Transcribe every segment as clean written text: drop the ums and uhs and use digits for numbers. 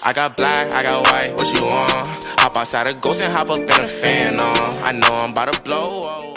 I got black, I got white, what you want? Hop outside a ghost and hop up in a fan on. I know I'm about to blow.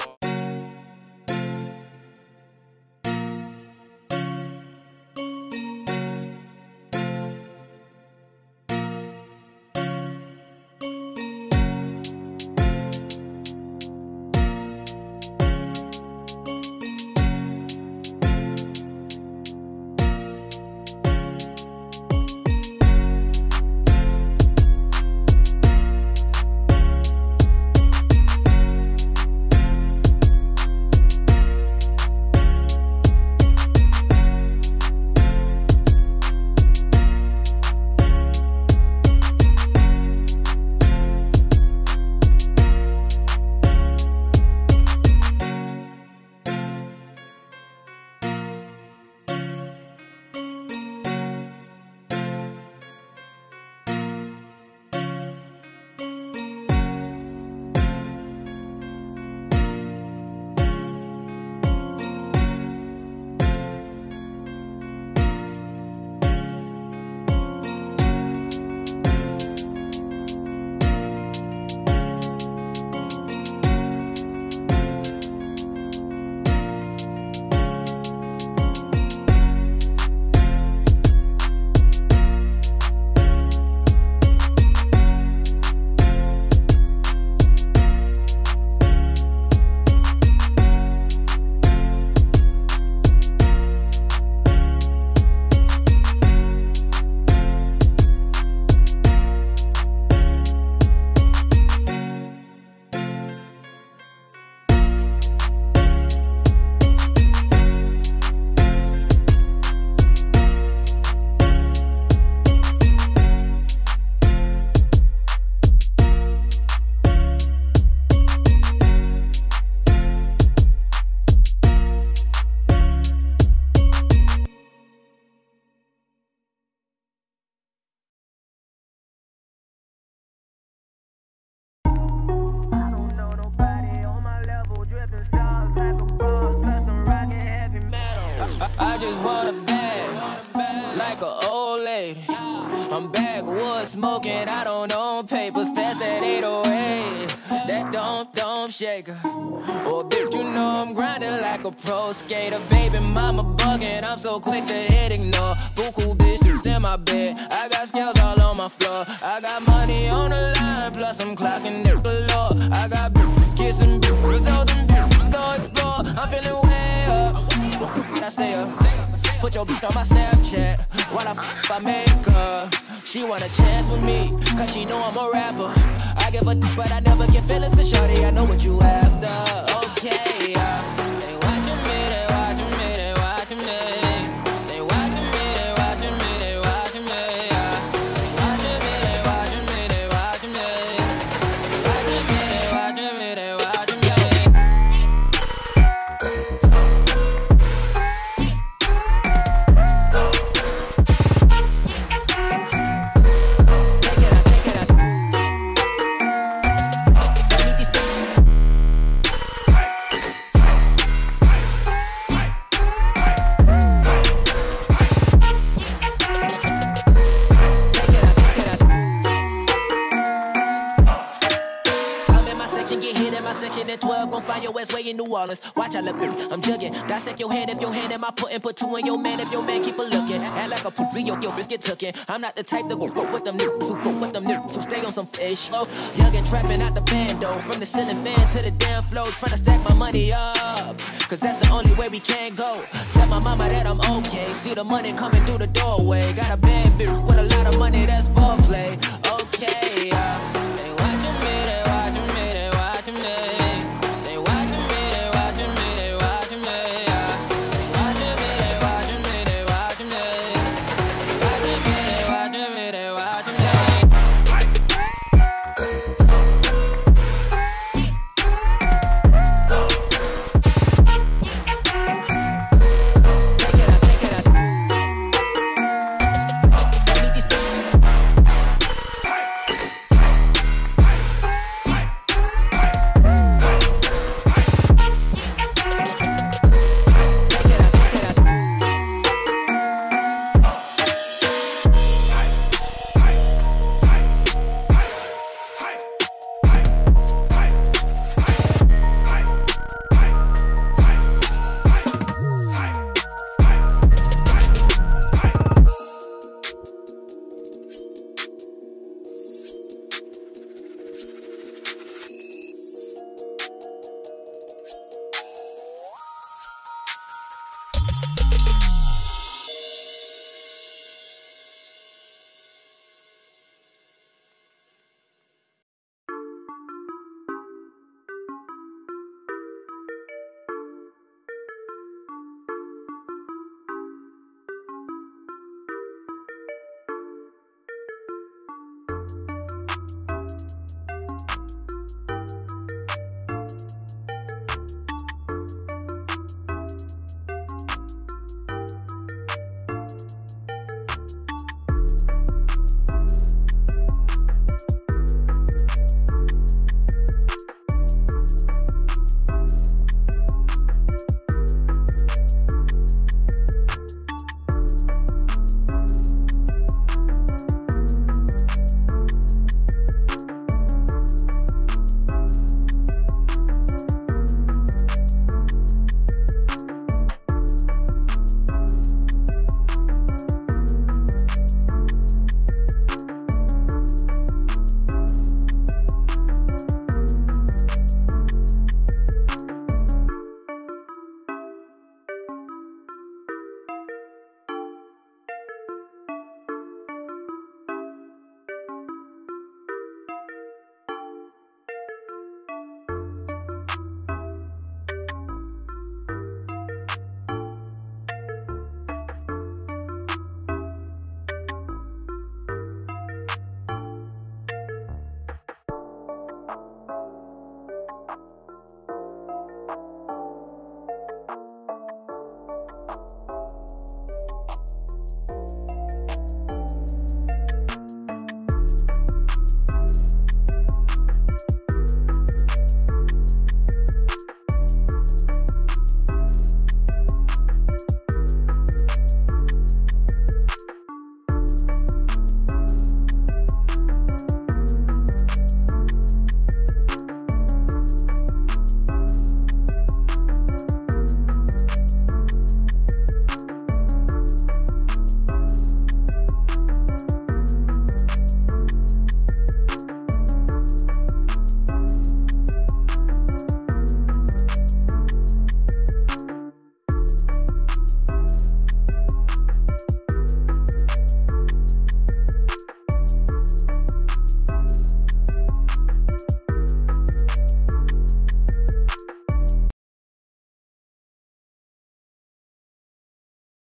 I just want a bag, like an old lady. I'm backwoods smoking, I don't own papers, pass that 808. That don't shake her. Oh, bitch, you know I'm grinding like a pro skater. Baby mama bugging, I'm so quick to hit ignore. Buku bitches in my bed, I got scales all on my floor. I got money on the line, plus I'm clocking it galore. I got bitches kissing bitches, all them bitches go explore. I'm feeling way up. I stay up. Put your bitch on my Snapchat while I make her. She want a chance with me, cause she know I'm a rapper. I give a d, but I never get feelings, cause shorty, I know what you after. Okay, they watching me, they watching me, they watching me. They watching me, they watching me, they watching me. They watching me, they watching me, they watching me. They watching me, they watching me, they watching me. At 12, gon' find your ass way in New Orleans. Watch I look, I'm jugging. Dissect your hand if your hand in my pudding. Put two in your man if your man keep a looking. Act like a poopy, your bitch get tookin'. I'm not the type to go fuck with them niggas who fuck with them niggas who stay on some fish. Oh, young and trapping out the bando. From the ceiling fan to the damn floor. Tryna stack my money up, cause that's the only way we can go. Tell my mama that I'm okay. See the money coming through the doorway. Got a bad bitch.